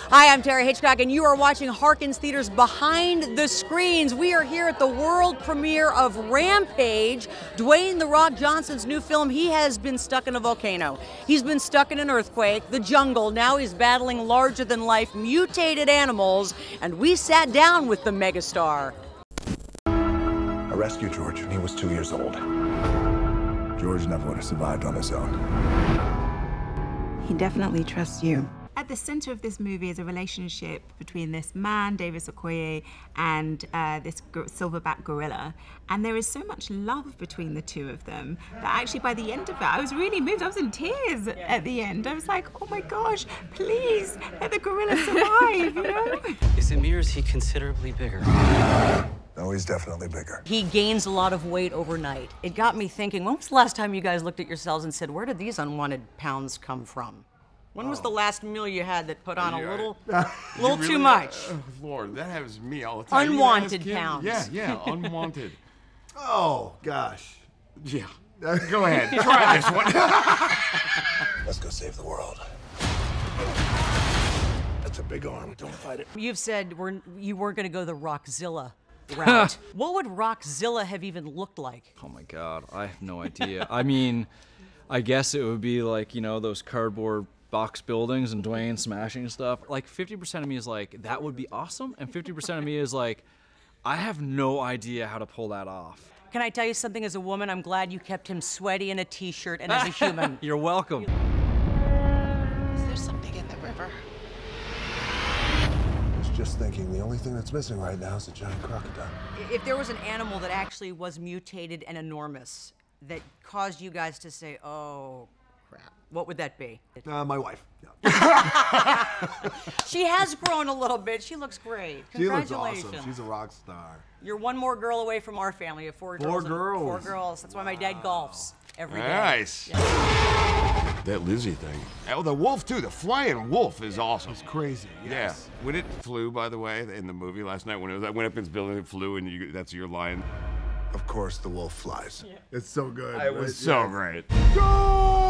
Hi, I'm Tara Hitchcock, and you are watching Harkins Theater's Behind the Screens. We are here at the world premiere of Rampage, Dwayne "The Rock" Johnson's new film. He has been stuck in a volcano. He's been stuck in an earthquake, the jungle. Now he's battling larger-than-life mutated animals, and we sat down with the megastar. I rescued George when he was 2 years old. George never would have survived on his own. He definitely trusts you. At the center of this movie is a relationship between this man, Davis Okoye, and this silverback gorilla. And there is so much love between the two of them that actually by the end of it, I was really moved. I was in tears at the end. I was like, oh my gosh, please let the gorilla survive, you know? Is it me or is he considerably bigger? No, he's definitely bigger. He gains a lot of weight overnight. It got me thinking, when was the last time you guys looked at yourselves and said, where did these unwanted pounds come from? When was the last meal you had that put on a little too much? Oh, Lord, that happens to me all the time. Unwanted pounds. Yeah, unwanted. Oh, gosh. Yeah. Go ahead, try this one. Let's go save the world. That's a big arm. Don't fight it. You've said you weren't going to go the Rockzilla route. What would Rockzilla have even looked like? Oh my God, I have no idea. I mean, I guess it would be like, you know, those cardboard box buildings and Dwayne smashing stuff. Like 50% of me is like, that would be awesome. And 50% of me is like, I have no idea how to pull that off. Can I tell you something as a woman? I'm glad you kept him sweaty in a t-shirt and as a human. You're welcome. Is there something in the river? I was just thinking the only thing that's missing right now is a giant crocodile. If there was an animal that actually was mutated and enormous that caused you guys to say, oh, crap, what would that be? My wife. Yeah. She has grown a little bit. She looks great. She looks Congratulations. awesome. She's a rock star. You're one more girl away from our family of four girls. Four girls. That's why my dad golfs every day. Nice. Yeah. That Lizzie thing. Oh, the wolf, too. The flying wolf is awesome. It's crazy. Yes. Yeah. When it flew, by the way, in the movie last night, when I went up in its building, it flew, and that's your line. Of course, the wolf flies. It's so good. It was so great. Go!